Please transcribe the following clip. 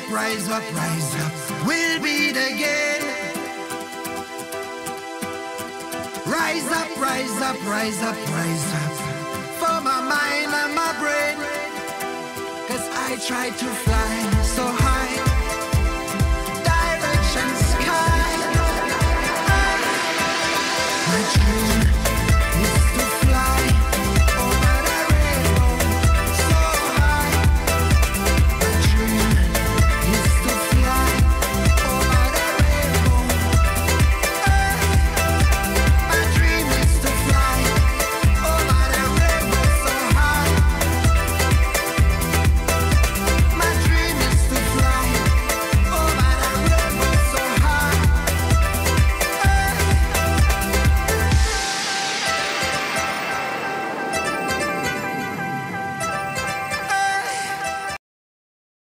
rise up, rise up. We'll beat again. Rise up, rise up, rise up, rise up. For my mind and my brain. 'Cause I try to fly so high.